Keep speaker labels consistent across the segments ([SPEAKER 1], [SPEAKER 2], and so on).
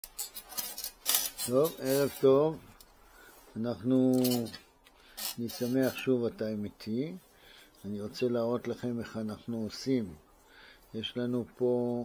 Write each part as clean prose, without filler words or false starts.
[SPEAKER 1] טוב, ערב טוב. אני שמח שוב אתה איתי. אני רוצה להראות לכם איך אנחנו עושים. יש לנו פה,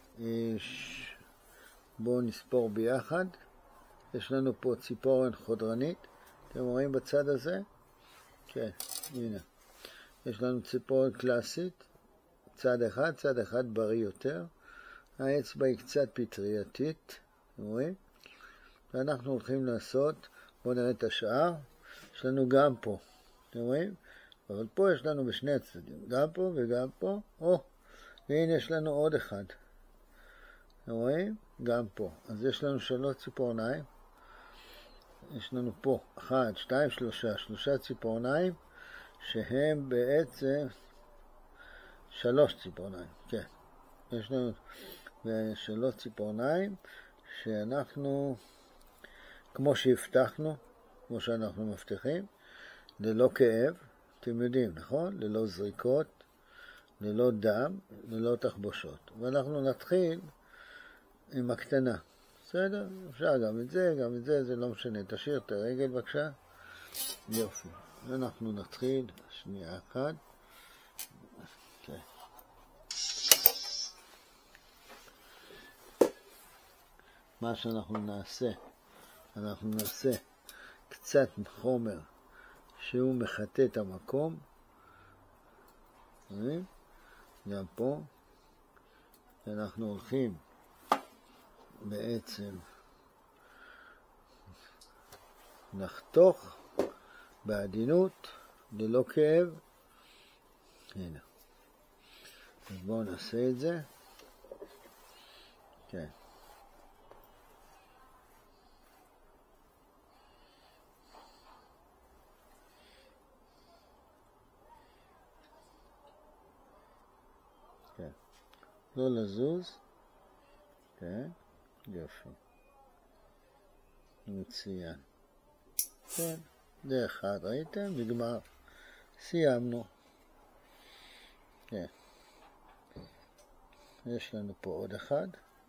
[SPEAKER 1] בואו נספור ביחד. יש לנו פה ציפורן חודרנית. אתם רואים בצד הזה? כן, הנה. יש לנו ציפורן קלאסית, צד אחד בריא יותר. האצבע היא קצת פטרייתית, אתם רואים? ואנחנו הולכים לעשות, בואו נראה את השאר. יש לנו גם פה, אתם רואים? אבל פה יש לנו בשני הצדדים, גם פה וגם פה. והנה יש לנו עוד אחד. אתם רואים? גם פה. אז יש לנו 3 ציפורניים. יש לנו פה 1, 2, 3 ציפורניים, שהם בעצם 3 ציפורניים. כן. יש לנו 3 ציפורניים שאנחנו, כמו שהבטחנו, כמו שאנחנו מבטיחים, ללא כאב, אתם יודעים, נכון? ללא זריקות, ללא דם, ללא תחבושות. ואנחנו נתחיל עם הקטנה. בסדר? אפשר גם את זה, זה לא משנה. תשאיר את הרגל בבקשה. יופי. אנחנו נתחיל, שנייה אחת. Okay. מה שאנחנו נעשה, קצת חומר שהוא מחטא את המקום. גם פה. אנחנו הולכים בעצם נחתוך בעדינות, ללא כאב. הנה. אז בואו נעשה את זה. כן. כן. לא לזוז. כן. יופי. מצוין. כן. זה אחד, ראיתם? נגמר. סיימנו. כן. יש לנו פה עוד אחד.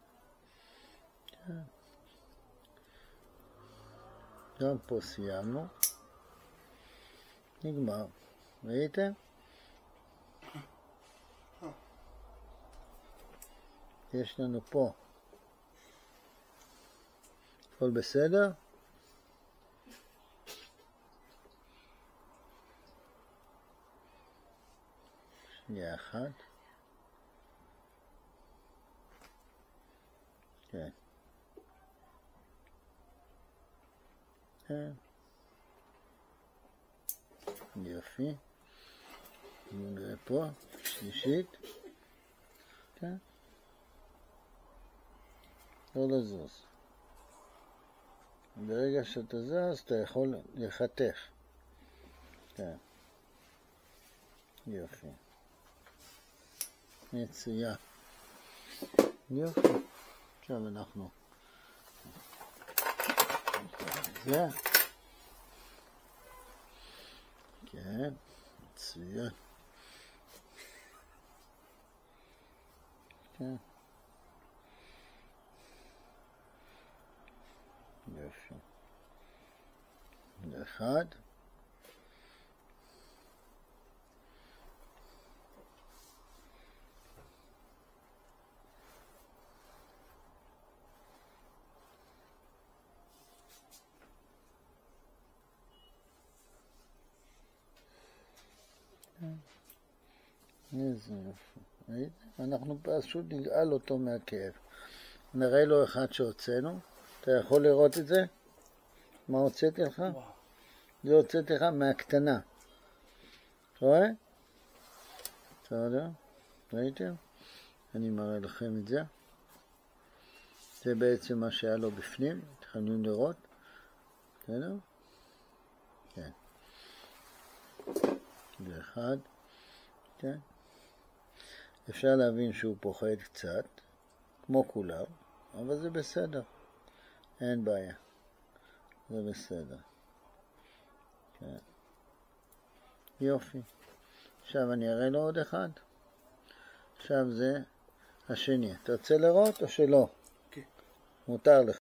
[SPEAKER 1] כן. גם פה סיימנו. נגמר. ראיתם? יש לנו פה. הכל בסדר? שנייה אחת. כן. כן. יופי. נראה פה, שלישית. כן. לא לזוז. ברגע שאתה זז, אתה יכול לחתך. כן. יופי. מצוין. יופי. עכשיו אנחנו. זה. כן. מצוין. כן. יופי. אחד. איזה יופי. אנחנו פשוט נגאל אותו מהכאב. נראה לו אחד שהוצאנו. אתה יכול לראות את זה? מה הוצאתי לך? זה הוצאתי לך מהקטנה. רואה? בסדר? ראיתם? אני מראה לכם את זה. זה בעצם מה שהיה לו בפנים. אתם יכולים לראות. בסדר? כן. זה אחד. כן. אפשר להבין שהוא פוחד קצת, כמו כולם, אבל זה בסדר. אין בעיה. זה בסדר. כן. יופי. עכשיו אני אראה לו עוד אחד. עכשיו זה השני. אתה רוצה לראות או שלא?
[SPEAKER 2] כן.
[SPEAKER 1] מותר לך.